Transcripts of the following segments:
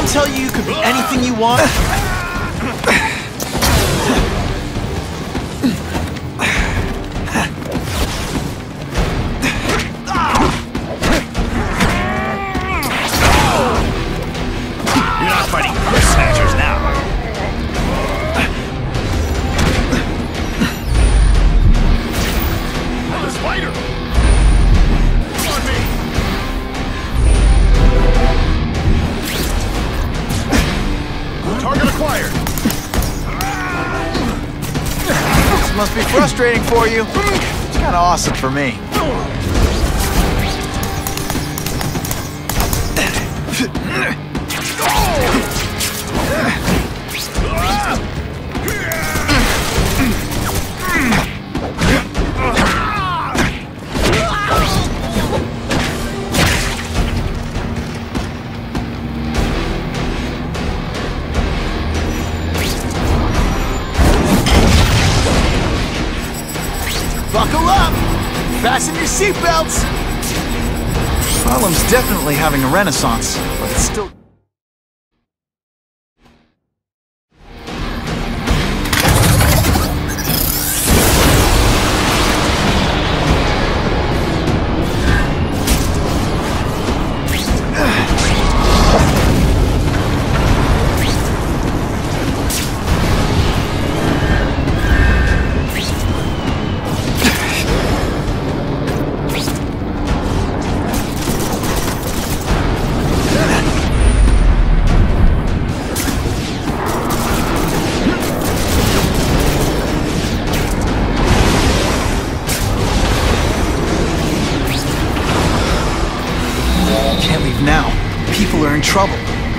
anyone tell you you could be anything you want? You're not fighting purse snatchers now. The spider! On me! Target acquired! This must be frustrating for you. It's kind of awesome for me. Buckle up! Fasten your seatbelts! Harlem's definitely having a renaissance, but it's still... Can't leave now. People are in trouble.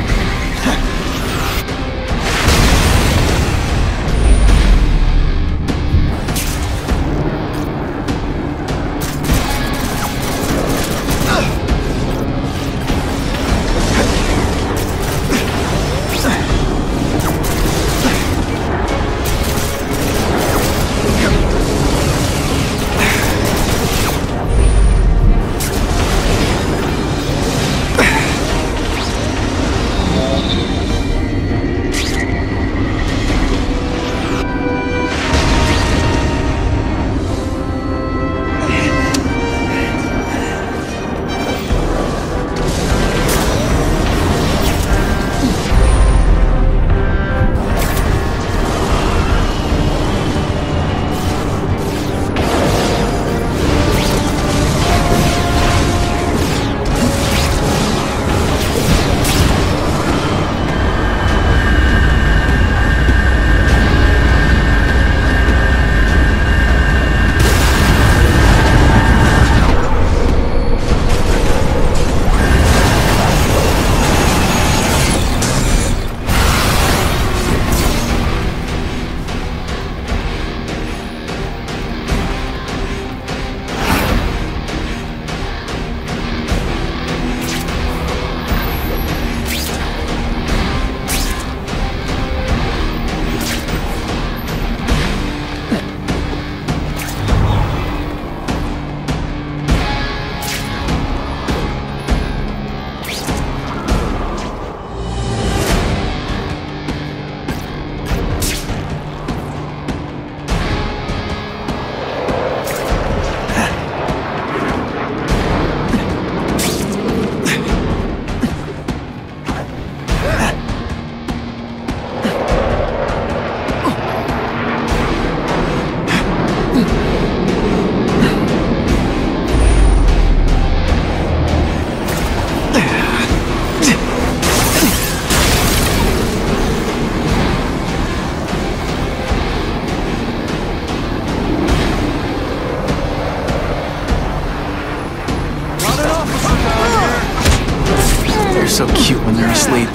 They're so cute when they're asleep.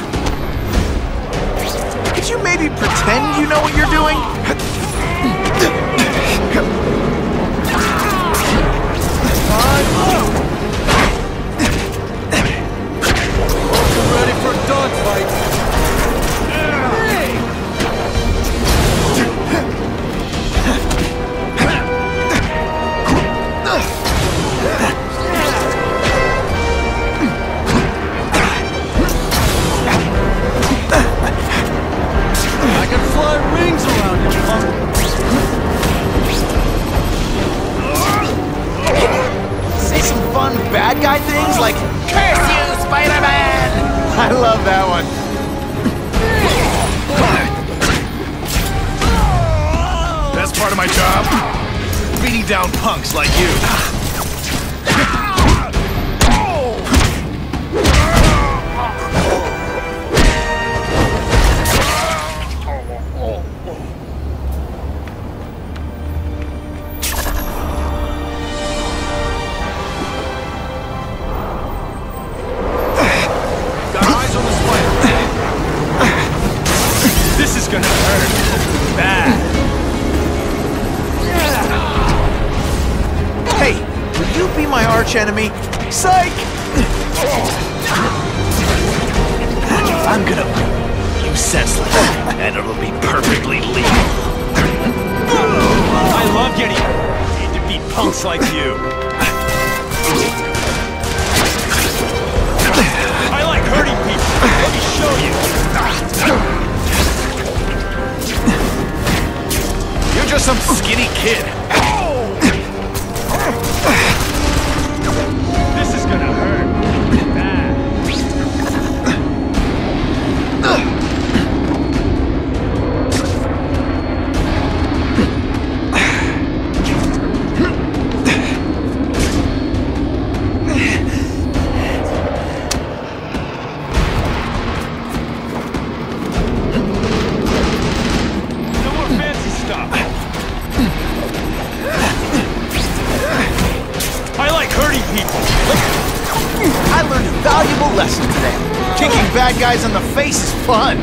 Could you maybe pretend you know what you're doing? Ready for a dogfight. love that one. Best part of my job? Beating down punks like you. Got eyes on the spider. This is gonna hurt. Bad. Hey, will you be my arch enemy? Psych! I'm gonna bring you senseless, and it'll be perfectly legal. I love getting paid to beat punks like you. I like hurting people. Let me show you. You're just some skinny kid. This is gonna hurt. Bad. No more fancy stuff. I like hurting people. I learned a valuable lesson today. Kicking bad guys in the face is fun.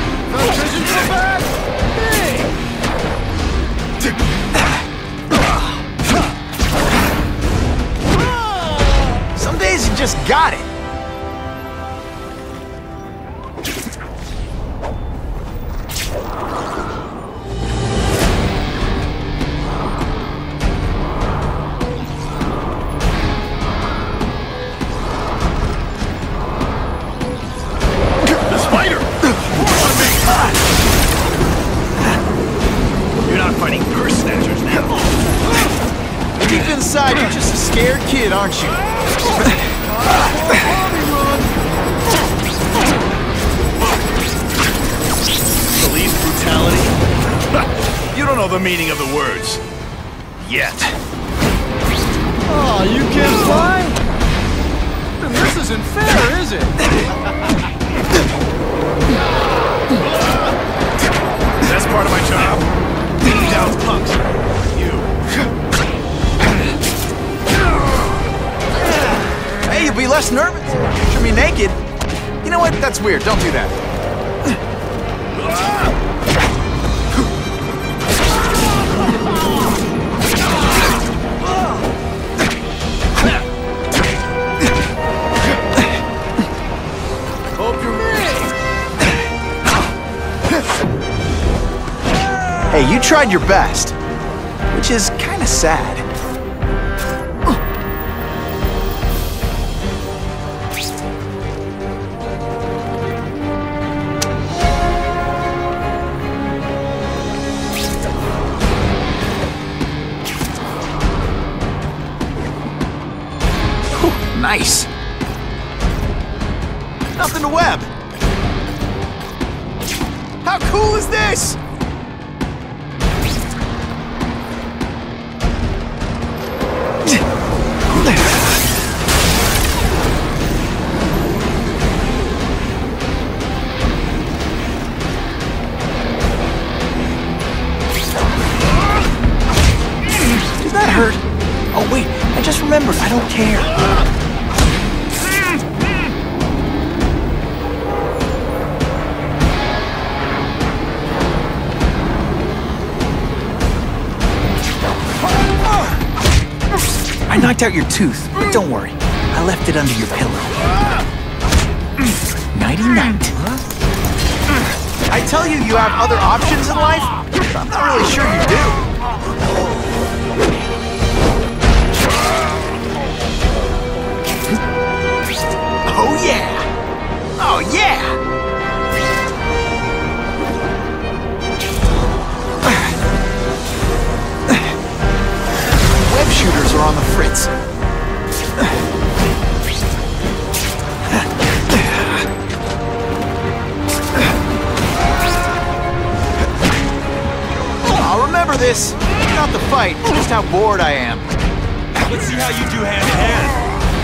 Some days you just got it. The spider! On me! You're not fighting purse snatchers now. Deep inside, you're just a scared kid, aren't you? Police brutality? You don't know the meaning of the words. Yet. Oh, you can't fly? Then this isn't fair, is it? Best part of my job? Beating down punks. You. Hey, you'll be less nervous. Picture me naked. You know what? That's weird. Don't do that. Hope you're Hey, you tried your best, which is kind of sad. Whew, nice. Nothing to web. How cool is this? Did that hurt? Oh wait, I just remembered, I don't care. I knocked out your tooth, but don't worry. I left it under your pillow. Nighty-night. I tell you, you have other options in life, but I'm not really sure you do. Oh yeah! Oh yeah! Web shooters are on the fritz. for this. Not the fight, just how bored I am. Let's see how you do hand in hand.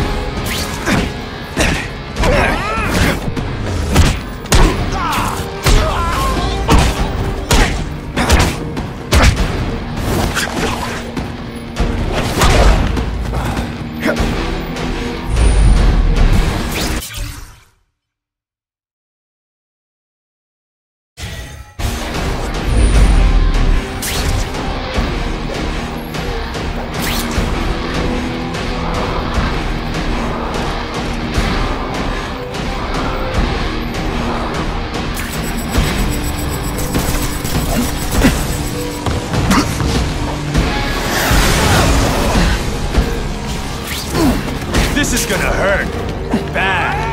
This is gonna hurt. Bad.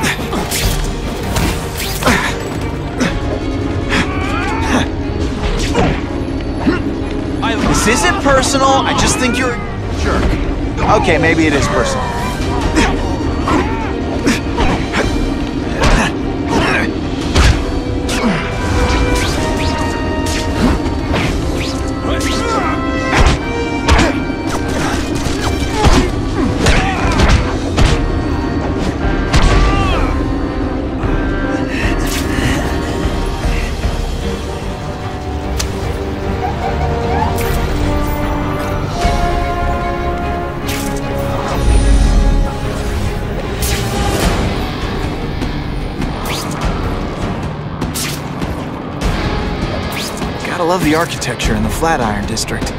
This isn't personal, I just think you're a jerk. Okay, maybe it is personal. I love the architecture in the Flatiron District.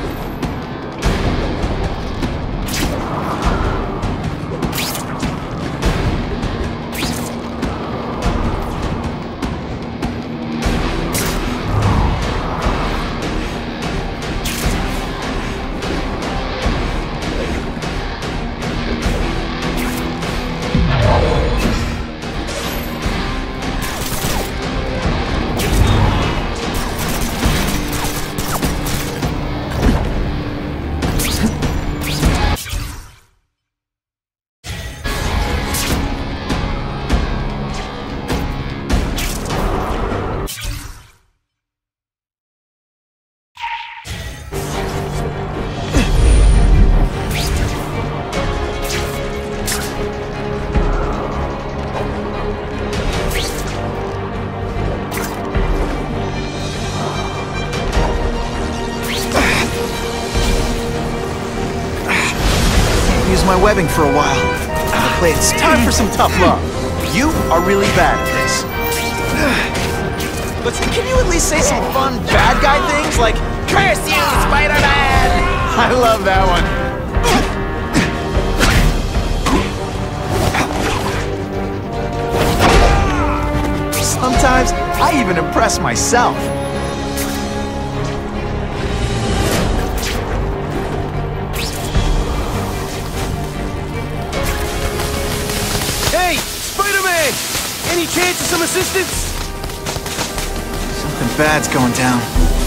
Use my webbing for a while. It's time for some tough love. You are really bad at this. But can you at least say some fun bad guy things like, "Curse you, Spider-Man!" I love that one. Sometimes I even impress myself. Hey, Spider-Man! Any chance of some assistance? Something bad's going down.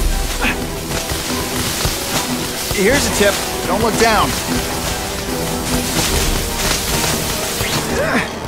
Here's a tip. Don't look down.